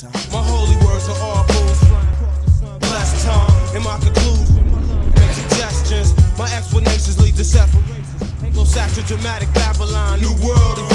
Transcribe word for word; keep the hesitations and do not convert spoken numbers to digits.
time. My holy words are all fools. Blessed time in my conclusion. Make suggestions. My explanations lead to separation. Anglo-Saxon dramatic Babylon. New world.